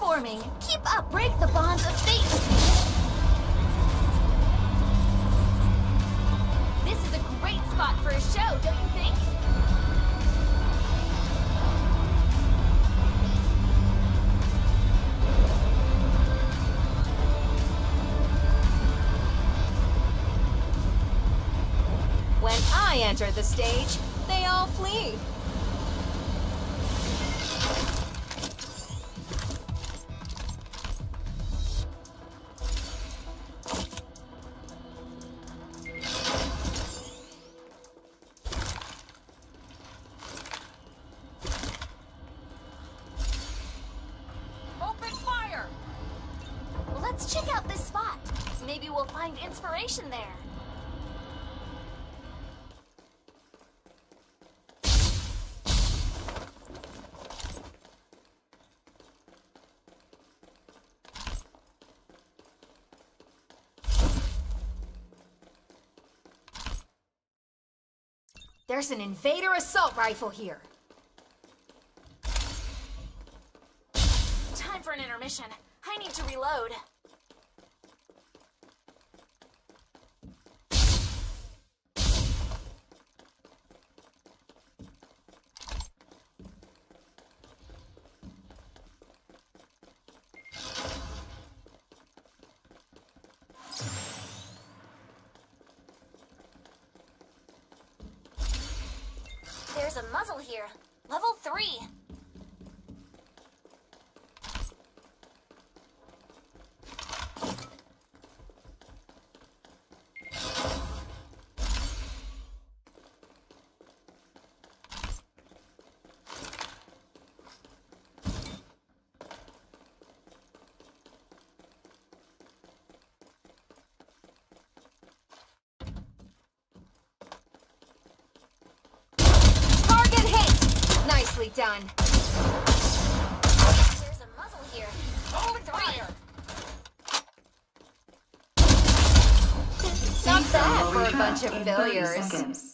forming. Keep up. Break the bonds of fate with me. This is a great spot for a show, don't you think? When I enter the stage, they all flee. Open fire! Let's check out this spot. Maybe we'll find inspiration there. There's an invader assault rifle here. Time for an intermission. I need to reload. There's a muzzle here. Level 3. Nicely done. There's a muzzle here. Level 3. Not bad for a bunch of failures.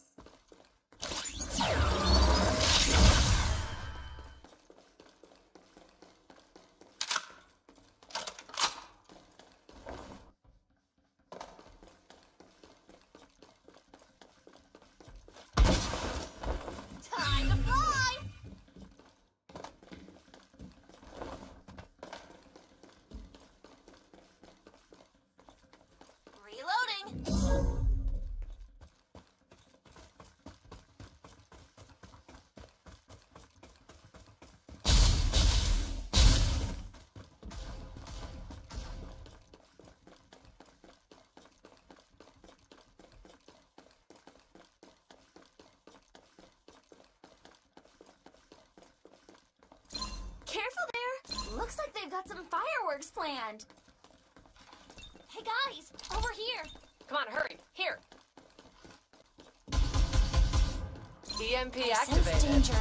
Time to fly! Reloading! Careful there! Looks like they've got some fireworks planned. Hey guys, over here! Come on, hurry. Here. EMP I sense activated. danger.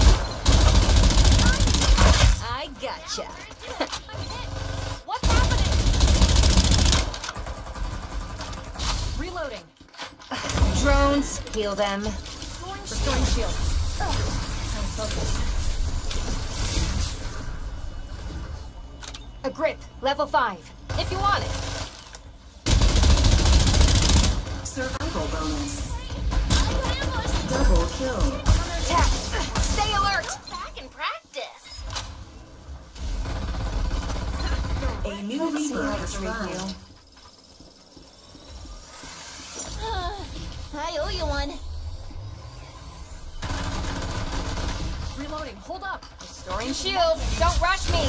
I gotcha. I'm hit. What's happening? Reloading. Drones, heal them. Restoring shield. Focus. A grip, level 5, if you want it. Survival bonus. I got ambushed. Double kill. Tap. Stay alert. Back in practice. A new Reaper has arrived. I owe you one. Reloading. Hold up. Restoring shield. Don't rush me.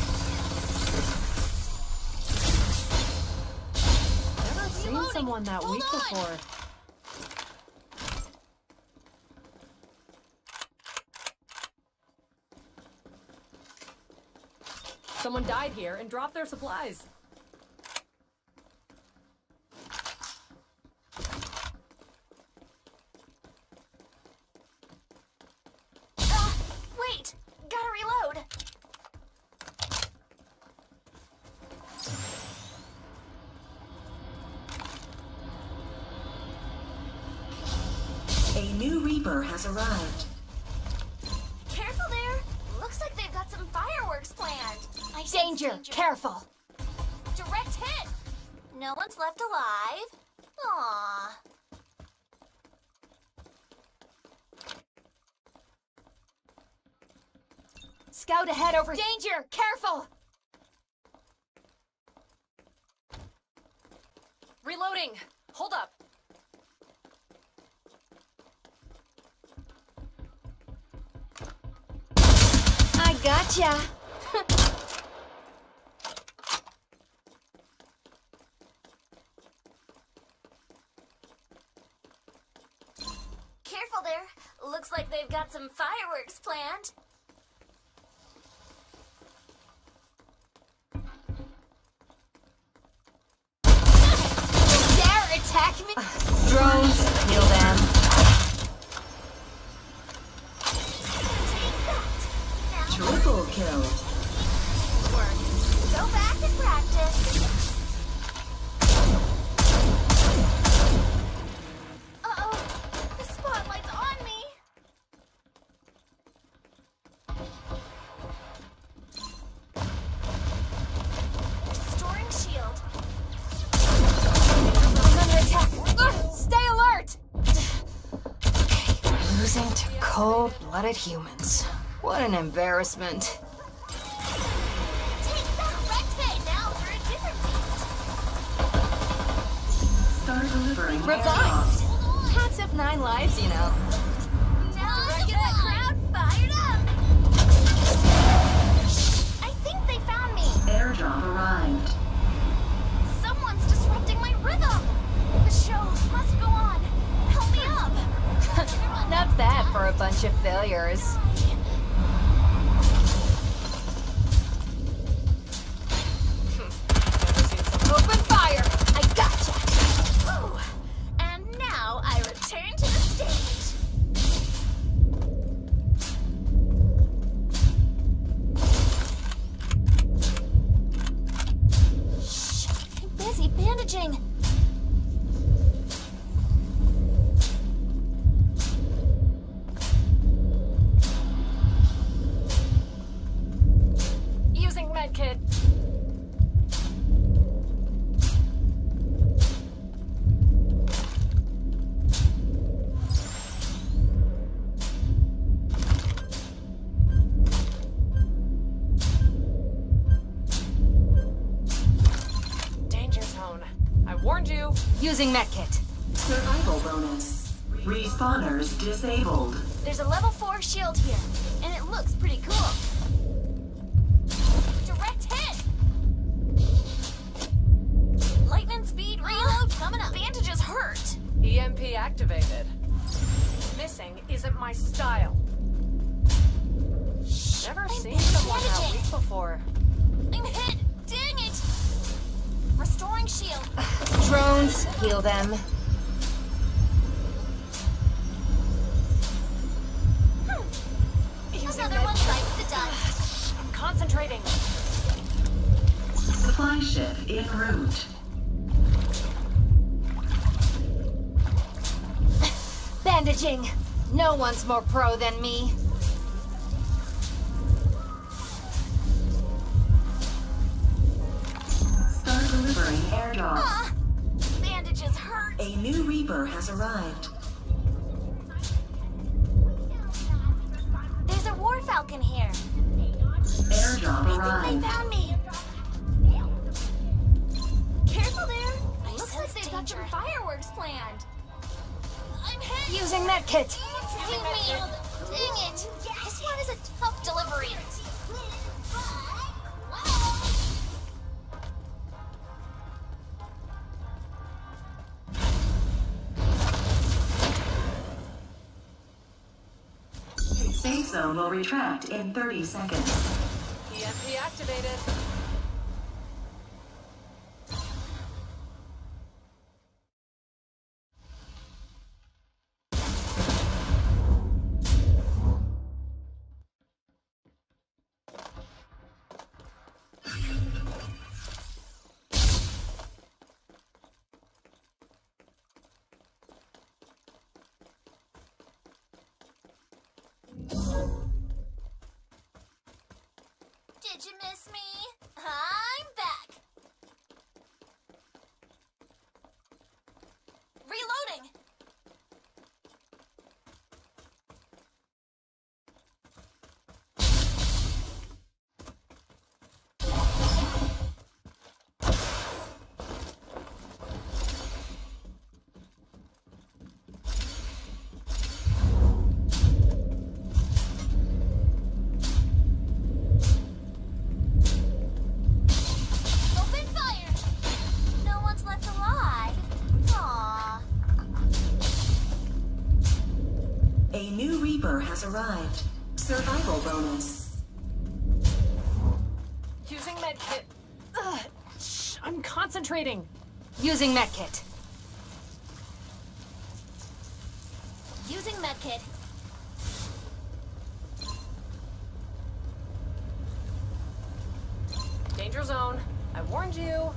Never seen someone that weak before. Someone died here and dropped their supplies. Wait! Gotta reload! A new Reaper has arrived. Careful there! Looks like they've got some fireworks planned. I Danger! Careful! Direct hit! No one's left alive. Aww. Scout ahead over— Danger! Careful! Reloading! Hold up! I gotcha! Careful there. Looks like they've got some fireworks planned. Dare attack me? Drones, kill them. Triple kill. Go back and practice. Uh-oh. The spotlight's on me. Restoring shield. I'm under attack. Stay alert! Losing to cold-blooded humans. What an embarrassment. Take that, Recte. Now for a different beat. Start delivering Revived! Cats have 9 lives, you know. Now let's get that crowd fired up. I think they found me. airdrop arrived. Someone's disrupting my rhythm. The show must go on. Help me up. Enough that for a bunch of failures. Open fire! I gotcha! Ooh. And now I return to the stage. Shh. I'm busy bandaging. Using medkit. Danger zone. I warned you. Using medkit. Survival bonus. Respawners disabled. There's a level 4 shield here, and it looks pretty cool. Direct hit! Lightning speed reload coming up. Bandages hurt. EMP activated. Missing isn't my style. Never seen someone that weak before. I'm hit! Dang it! Restoring shield. Drones, heal them. Using Another one medkit. bites the dust. I'm concentrating. Supply ship en route. Bandaging. No one's more pro than me. Start delivering airdrop. Ah! Bandages hurt. A new Reaper has arrived. There's a war falcon here. Airdrop I think they arrived. found me. Careful there. Looks like they've got some fireworks planned. I'm hit. Using medkit. Dang me. Dang it. This one is a tough delivery. Safe zone will retract in 30 seconds. EMP activated. Did you miss me? new Reaper has arrived. Survival bonus. Using medkit. Ugh, I'm concentrating. Using medkit. Using medkit. Danger zone. I warned you.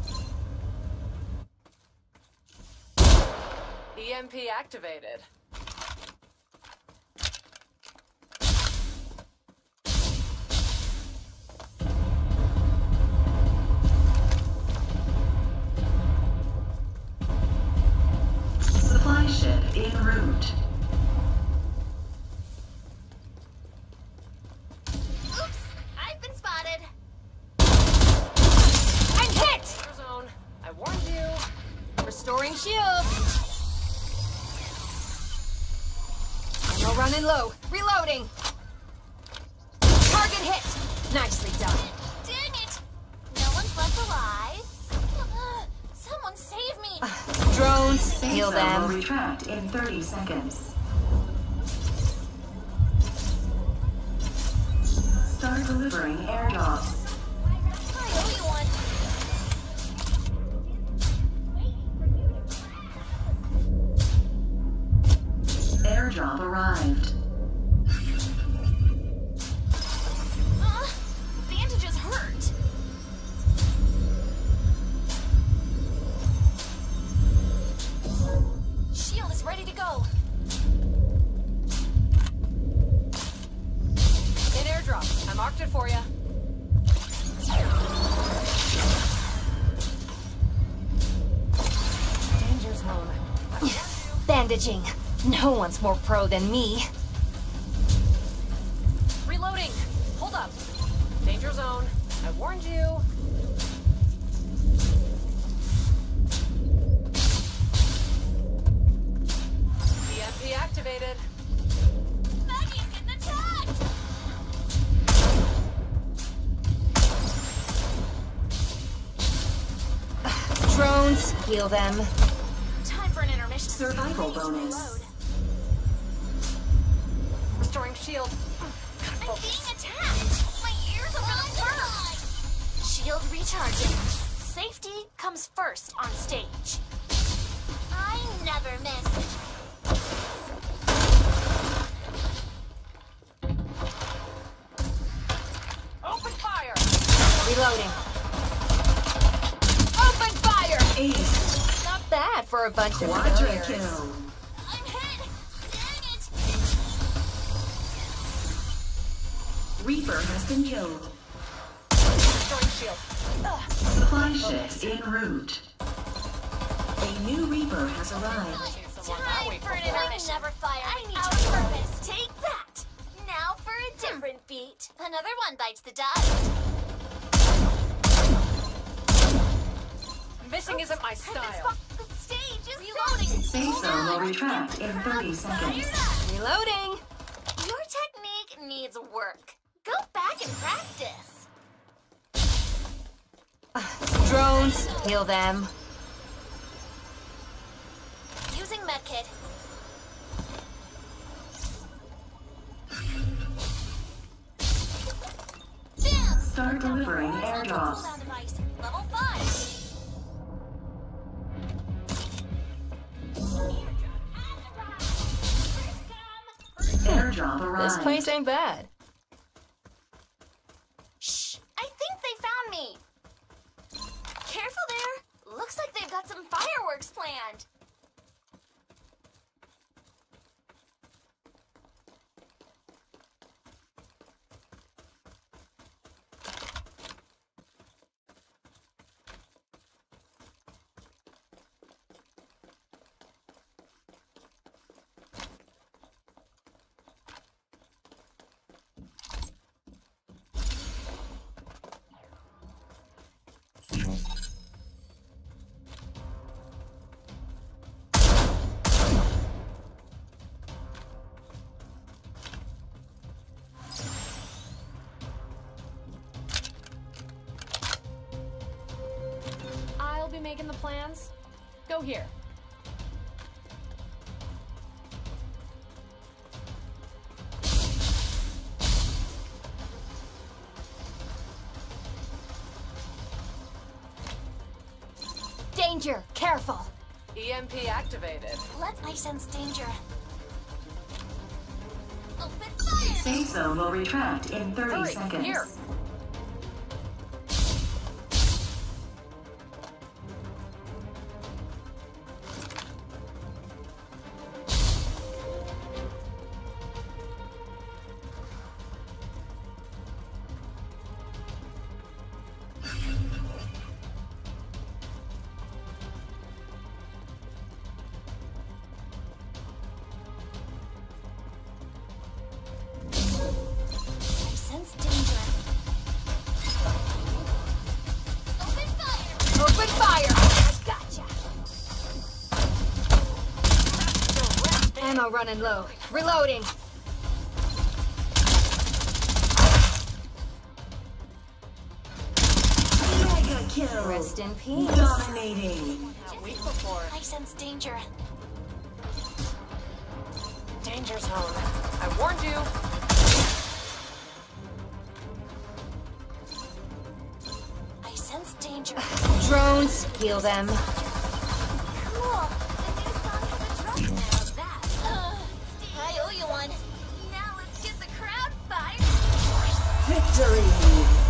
EMP activated. Supply ship en route. Oops! I've been spotted. I'm hit! Danger zone. I warned you. Restoring shield. Ammo running low. Reloading. Target hit. Nicely done. Dang it! No one's left alive. Someone save me! Drones, Safe heal zone will them. retract in 30 seconds. Start delivering airdrops. I owe you one. Airdrop arrived. Bandages hurt. Shield is ready to go. In airdrop. I marked it for you. Danger zone. Bandaging. No one's more pro than me. Reloading. Hold up. Danger zone. I warned you. EMP activated. Maggie's getting attacked! Drones, heal them. Time for an intermission. Survival I need to bonus. reload. Restoring shield. I'm being attacked! My ears are really burning! Shield recharging. Safety comes first on stage. I never miss. Open fire. Reloading. Open fire! Ace. Not bad for a bunch of Quadra warriors. kill. I'm hit! Dang it! Reaper has been killed. Restoring shield. Supply ship en route. A new Reaper has arrived. Time for an intermission. Never fire without purpose. Take that! Now for a different beat. Another one bites the dust. Missing isn't my style. The stage is reloading. Safe zone will retract in 30 seconds. Reloading. Your technique needs work. Go back and practice. Drones, heal them. Using medkit. Bam! Start delivering Cooldown airdrops. device. Level 5. Airdrop This arrived. place ain't bad. Shh! I think they found me. Careful there. Looks like they've got some fireworks planned. I'll be making the plans. Go here. danger. Careful. EMP activated. I sense danger. Open fire! Safe zone will retract in 30 Hurry, seconds. here. I sense danger. Open fire! Open fire! Gotcha! Ammo running low. Reloading. Mega kill. Rest in peace. Dominating. A week before. I sense danger. Danger zone. I warned you. I sense danger. Drones, heal them. Cool. The new song has a drum. Now that. I owe you one. Now let's get the crowd fired. Victory.